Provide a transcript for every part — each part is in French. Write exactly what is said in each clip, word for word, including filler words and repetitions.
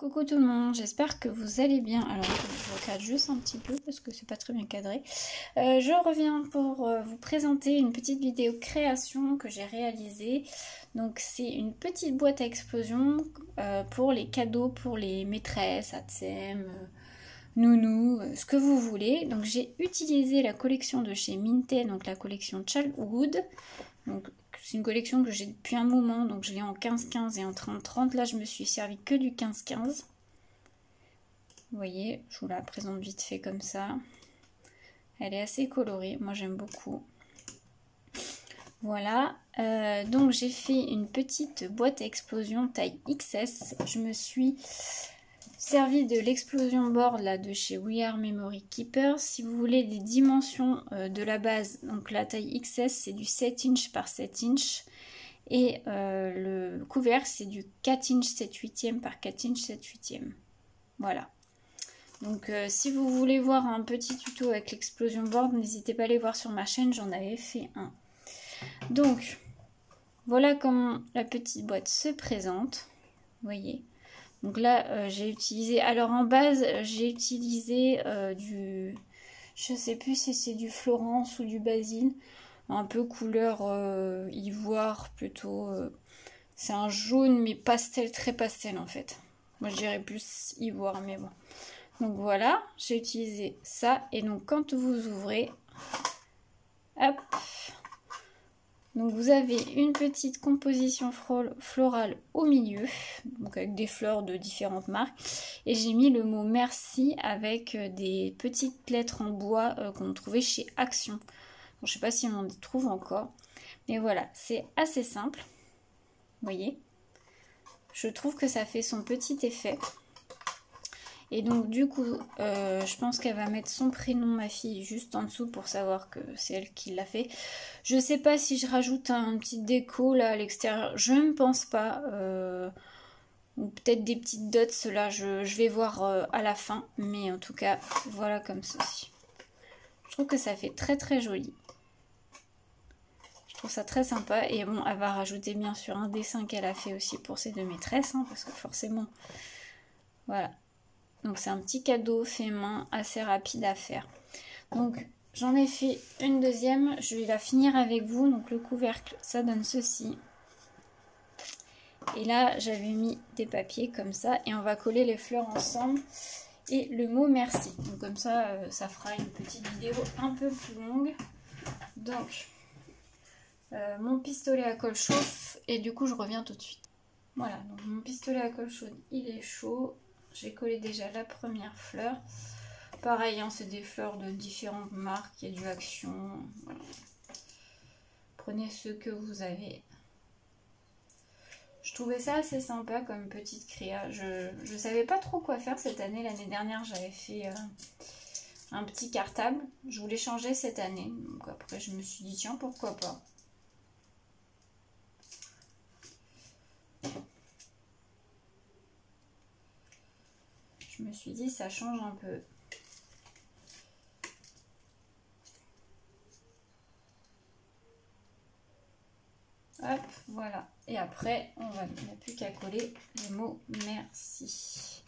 Coucou tout le monde, j'espère que vous allez bien. Alors je vous cadre juste un petit peu parce que c'est pas très bien cadré. Euh, je reviens pour euh, vous présenter une petite vidéo création que j'ai réalisée. Donc c'est une petite boîte à explosion euh, pour les cadeaux pour les maîtresses, Atsem, euh, Nounou, euh, ce que vous voulez. Donc j'ai utilisé la collection de chez Minté, donc la collection Childhood. Donc c'est une collection que j'ai depuis un moment, donc je l'ai en quinze quinze et en trente trente. Là je me suis servi que du quinze quinze. Vous voyez, je vous la présente vite fait comme ça. Elle est assez colorée, moi j'aime beaucoup. Voilà, euh, donc j'ai fait une petite boîte à explosion taille X S. Je me suis servi de l'explosion board là de chez We Are Memory Keepers. Si vous voulez des dimensions euh, de la base, donc la taille X S c'est du sept inch par sept inch. Et euh, le couvercle c'est du quatre inch sept huitième par quatre inch sept huitième. Voilà. Donc euh, si vous voulez voir un petit tuto avec l'explosion board, n'hésitez pas à aller voir sur ma chaîne, j'en avais fait un. Donc voilà comment la petite boîte se présente. Vous voyez. Donc là euh, j'ai utilisé, alors en base j'ai utilisé euh, du, je sais plus si c'est du Florence ou du Basile, un peu couleur euh, ivoire plutôt. Euh, c'est un jaune mais pastel, très pastel en fait. Moi je dirais plus ivoire mais bon. Donc voilà, j'ai utilisé ça. Et donc quand vous ouvrez, hop, donc vous avez une petite composition florale au milieu, donc avec des fleurs de différentes marques. Et j'ai mis le mot merci avec des petites lettres en bois euh, qu'on trouvait chez Action. Bon, je ne sais pas si on en trouve encore. Mais voilà, c'est assez simple. Vous voyez, je trouve que ça fait son petit effet. Et donc du coup, euh, je pense qu'elle va mettre son prénom, ma fille, juste en dessous pour savoir que c'est elle qui l'a fait. Je sais pas si je rajoute un petit déco là à l'extérieur, je ne pense pas. Euh, ou peut-être des petites dots, là je, je vais voir euh, à la fin. Mais en tout cas, voilà comme ceci. Je trouve que ça fait très très joli. Je trouve ça très sympa. Et bon, elle va rajouter bien sûr un dessin qu'elle a fait aussi pour ses deux maîtresses. Hein, parce que forcément, voilà. Donc c'est un petit cadeau fait main assez rapide à faire. Donc j'en ai fait une deuxième, je vais la finir avec vous. Donc le couvercle, ça donne ceci. Et là j'avais mis des papiers comme ça et on va coller les fleurs ensemble et le mot merci. Donc comme ça, euh, ça fera une petite vidéo un peu plus longue. Donc euh, mon pistolet à colle chauffe et du coup je reviens tout de suite. Voilà, donc mon pistolet à colle chaude il est chaud. J'ai collé déjà la première fleur. Pareil, hein, c'est des fleurs de différentes marques. Il y a du Action. Voilà. Prenez ceux que vous avez. Je trouvais ça assez sympa comme petite créa. Je ne savais pas trop quoi faire cette année. L'année dernière, j'avais fait euh, un petit cartable. Je voulais changer cette année. Donc après, je me suis dit, tiens, pourquoi pas. Je me suis dit, ça change un peu. Hop, voilà. Et après, on va, il n'y a plus qu'à coller le mot merci.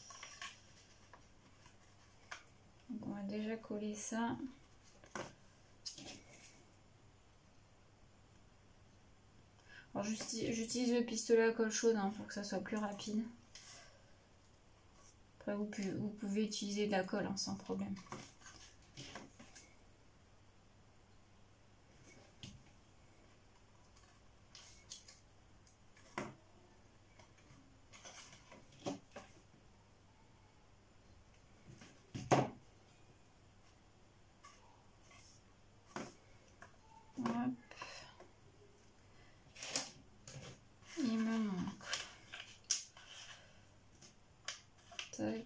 Donc on va déjà coller ça. Alors j'utilise le pistolet à colle chaude hein, pour que ça soit plus rapide. Après, vous pouvez, vous pouvez utiliser de la colle hein, sans problème. Hop. Il me manque. Tac.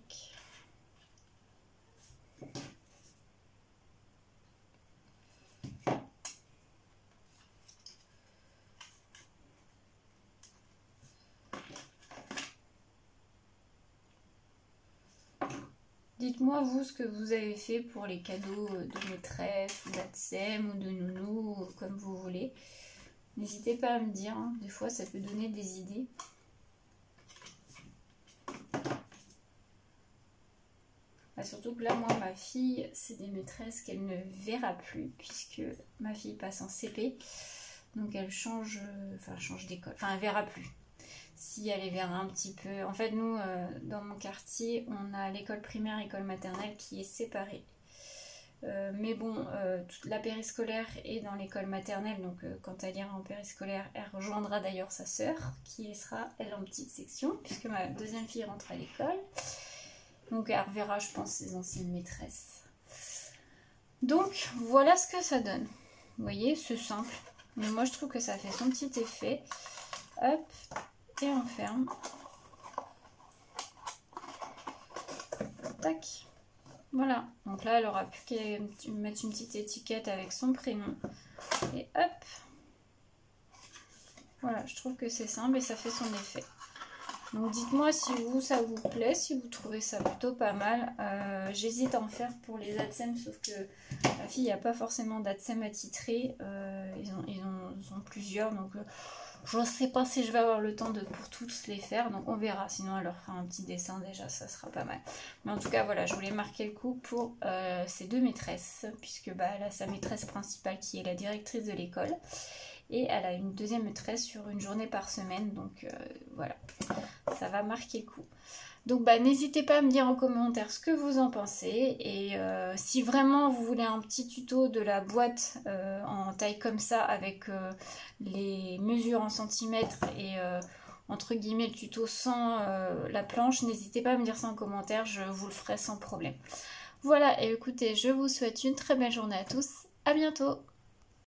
Dites-moi vous ce que vous avez fait pour les cadeaux de maîtresse, ou d'Atsem, ou de Nounou, comme vous voulez. N'hésitez pas à me dire, hein. Des fois ça peut donner des idées. surtout que là, moi, ma fille, c'est des maîtresses qu'elle ne verra plus, puisque ma fille passe en C P. Donc elle change, enfin change d'école, enfin elle verra plus. Si elle les verra un petit peu. En fait, nous, euh, dans mon quartier, on a l'école primaire, école maternelle qui est séparée. Euh, mais bon, euh, toute la périscolaire est dans l'école maternelle, donc euh, quand elle ira en périscolaire, elle rejoindra d'ailleurs sa sœur, qui sera, elle, en petite section, puisque ma deuxième fille rentre à l'école. Donc elle reverra, je pense, ses anciennes maîtresses. Donc, voilà ce que ça donne. Vous voyez, c'est simple. Mais moi, je trouve que ça fait son petit effet. Hop, et on ferme. Tac. Voilà, donc là elle aura plus qu'à mettre une petite étiquette avec son prénom. Et hop. Voilà, je trouve que c'est simple et ça fait son effet. Donc dites-moi si vous, ça vous plaît, si vous trouvez ça plutôt pas mal. Euh, J'hésite à en faire pour les ADSEM, sauf que la fille, il n'y a pas forcément d'ADSEM attitré. Euh, ils, ont, ils, ont, ils ont plusieurs, donc... Euh, je ne sais pas si je vais avoir le temps de pour tous les faire, donc on verra. Sinon, elle leur fera un petit dessin déjà, ça sera pas mal. Mais en tout cas, voilà, je voulais marquer le coup pour euh, ces deux maîtresses, puisque bah, elle a sa maîtresse principale qui est la directrice de l'école. Et elle a une deuxième maîtresse sur une journée par semaine, donc euh, voilà, ça va marquer le coup. Donc bah, n'hésitez pas à me dire en commentaire ce que vous en pensez. Et euh, si vraiment vous voulez un petit tuto de la boîte euh, en taille comme ça, avec euh, les mesures en centimètres et euh, entre guillemets le tuto sans euh, la planche, n'hésitez pas à me dire ça en commentaire, je vous le ferai sans problème. Voilà, et écoutez, je vous souhaite une très belle journée à tous, à bientôt.